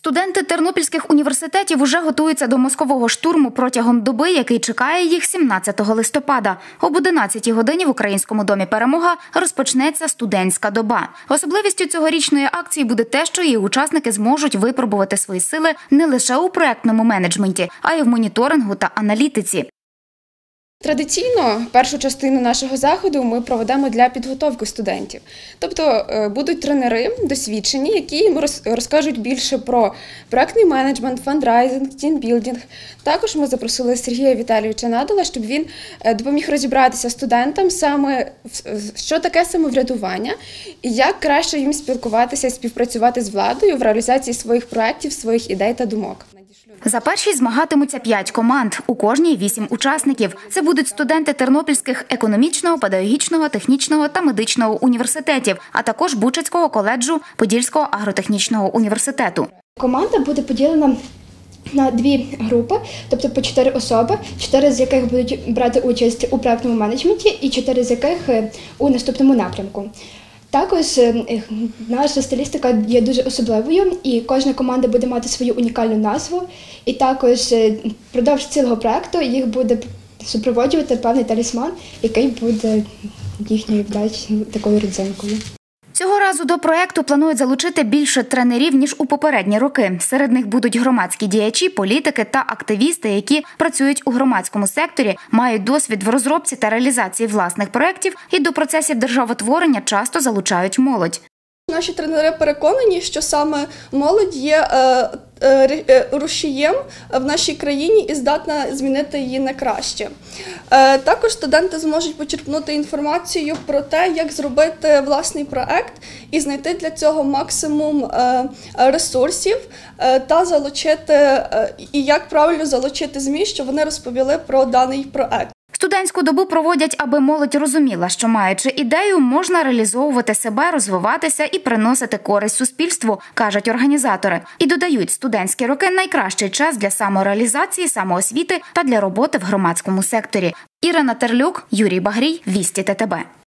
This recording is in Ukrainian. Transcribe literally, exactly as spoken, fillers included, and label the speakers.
Speaker 1: Студенти тернопільських університетів уже готуються до мозкового штурму протягом доби, який чекає їх сімнадцятого листопада. Об одинадцятій годині в Українському домі «Перемога» розпочнеться студентська доба. Особливістю цьогорічної акції буде те, що її учасники зможуть випробувати свої сили не лише у проектному менеджменті, а й в моніторингу та аналітиці.
Speaker 2: Традиційно першу частину нашого заходу ми проведемо для підготовки студентів. Тобто будуть тренери досвідчені, які їм розкажуть більше про проектний менеджмент, фандрайзинг, тімбілдинг. Також ми запросили Сергія Віталійовича Надала, щоб він допоміг розібратися студентам саме, що таке самоврядування і як краще їм спілкуватися і співпрацювати з владою в реалізації своїх проєктів, своїх ідей та думок.
Speaker 1: За першість змагатимуться п'ять команд, у кожній вісім учасників. Це будуть студенти Тернопільських економічного, педагогічного, технічного та медичного університетів, а також Бучацького коледжу Подільського агротехнічного університету.
Speaker 3: Команда буде поділена на дві групи, тобто по чотири особи, чотири з яких будуть брати участь у проектному менеджменті і чотири з яких у наступному напрямку. Також наша стилістика є дуже особливою, і кожна команда буде мати свою унікальну назву. І також впродовж цілого проєкту їх буде супроводжувати певний талісман, який буде їхньою вдачею такою родзинкою.
Speaker 1: Цього разу до проєкту планують залучити більше тренерів, ніж у попередні роки. Серед них будуть громадські діячі, політики та активісти, які працюють у громадському секторі, мають досвід в розробці та реалізації власних проєктів і до процесів державотворення часто залучають молодь.
Speaker 4: Наші тренери переконані, що саме молодь є рушієм в нашій країні і здатна змінити її на краще. Також студенти зможуть почерпнути інформацію про те, як зробити власний проект і знайти для цього максимум ресурсів та залучити, і як правильно залучити ЗМІ, щоб вони розповіли про даний проект.
Speaker 1: Студентську добу проводять, аби молодь розуміла, що, маючи ідею, можна реалізовувати себе, розвиватися і приносити користь суспільству, кажуть організатори. І додають, студентські роки – найкращий час для самореалізації, самоосвіти та для роботи в громадському секторі. Ірина Терлюк, Юрій Багрій, Вісті ТТБ.